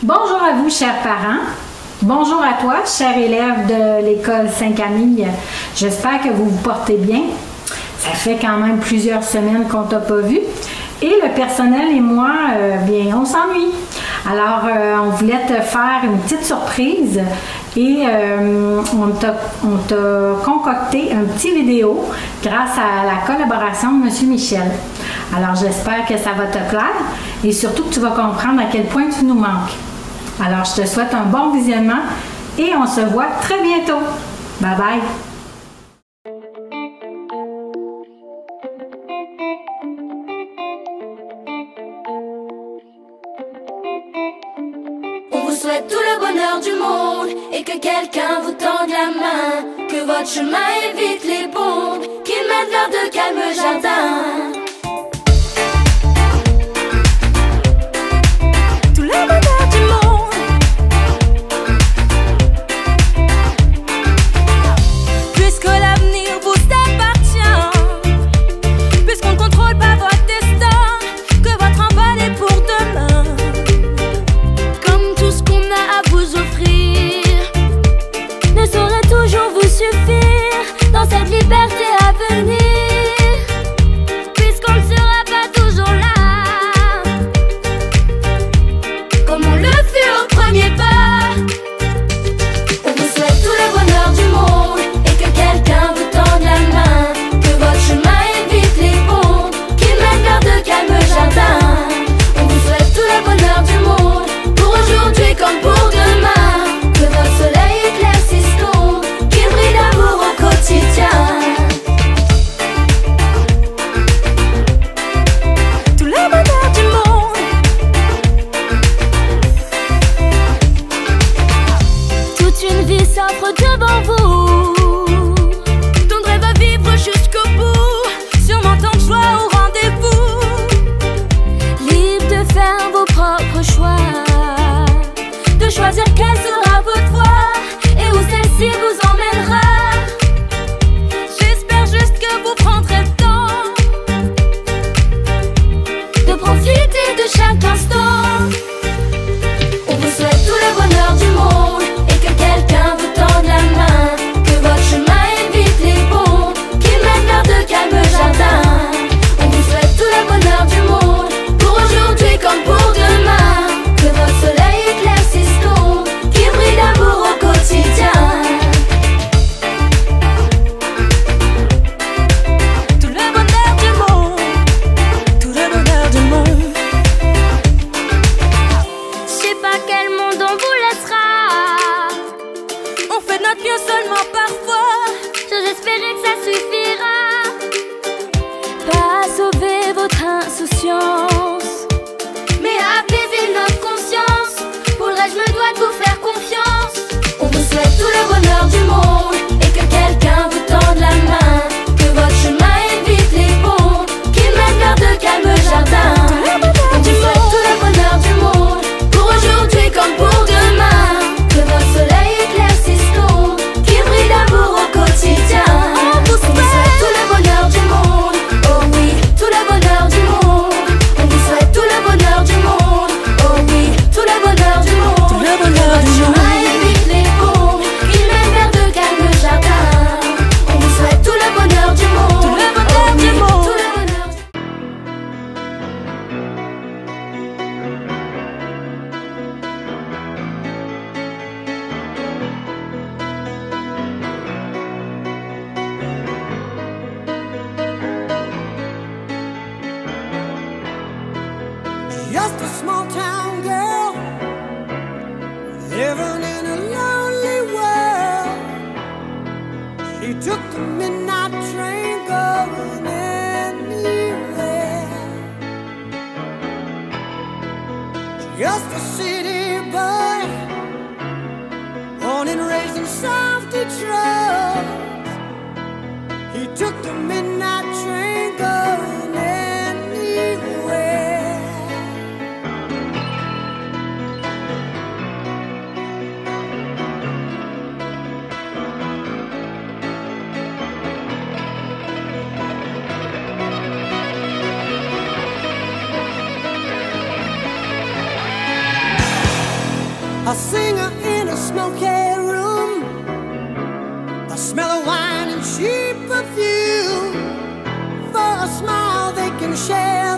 Bonjour à vous, chers parents. Bonjour à toi, cher élève de l'école Saint-Camille. J'espère que vous vous portez bien. Ça fait quand même plusieurs semaines qu'on t'a pas vu. Et le personnel et moi, bien, on s'ennuie. Alors, on voulait te faire une petite surprise et on t'a concocté un petit vidéo grâce à la collaboration de M. Michel. Alors, j'espère que ça va te plaire et surtout que tu vas comprendre à quel point tu nous manques. Alors, je te souhaite un bon visionnement et on se voit très bientôt. Bye bye! On vous souhaite tout le bonheur du monde et que quelqu'un vous tende la main, que votre chemin évite les bombes, qu'il mène vers de calmes jardins. Tout le bonheur du monde, puisque l'avenir vous appartient, puisqu'on ne contrôle pas votre destin, que votre envol est pour demain. Comme tout ce qu'on a à vous offrir ne saurait toujours vous suffire dans cette liberté à venir, puisqu'on ne sera pas toujours là comme on le fut au premier pas. On vous souhaite tout le bonheur du monde et que quelqu'un vous tende la main, que votre chemin évite les bombes, qu'il mène vers de calmes jardins. On vous souhaite tout le bonheur du monde, pour aujourd'hui comme pour demain, que votre soleil éclaircisse l'ombre, qu'il brille d'amour au quotidien. Tout le bonheur du monde, toute une vie s'offre devant vous, ton rêve à vivre jusqu'au bout, sûrement tant de joie au rendez-vous, libre de faire vos propres choix, de choisir quelle sera votre voie et où celle-ci vous emmènera. J'espère juste que vous prendrez le temps de profiter de chaque instant. On vous souhaite tout le bonheur du monde et que quelqu'un vous tende la main, que votre chemin évite les bombes, qu'il mène vers de calmes jardins. On vous souhaite tout le bonheur du monde, pour aujourd'hui comme pour demain, que votre soleil éclaircisse l'ombre, qu'il brille d'amour au quotidien. Tout le bonheur du monde, tout le bonheur du monde. Je sais pas quel monde on vous laissera, on fait de notre mieux seulement parfois, j'ose espérer que ça suffira. Pas à sauver votre insouciance, mais à apaiser notre conscience. Pour le reste, je me dois de vous faire confiance. On vous souhaite tout le bonheur du monde et que quelqu'un vous tende la main, que votre chemin évite les bombes, qu'il mène vers de calmes jardins. On vous souhaite tout le bonheur du monde, pour aujourd'hui comme pour demain, que votre soleil éclaircisse l'ombre, qu'il brille d'amour au quotidien. On vous souhaite tout le bonheur du monde, oh oui, tout le bonheur du monde. On vous souhaite tout le bonheur du monde, oh oui, tout le bonheur du monde. Tout le bonheur du monde. Votre chemin évite les bombes, qu'il mène vers de calmes jardins. On vous souhaite tout le bonheur du monde, tout le bonheur du monde. Tout le bonheur du monde. Just a small town girl living in a lonely world. She took the midnight train going anywhere. Just a city boy, born and raised in South Detroit. He took the midnight train going anywhere. a singer in a smoky room, the smell of wine and cheap perfume. For a smile they can share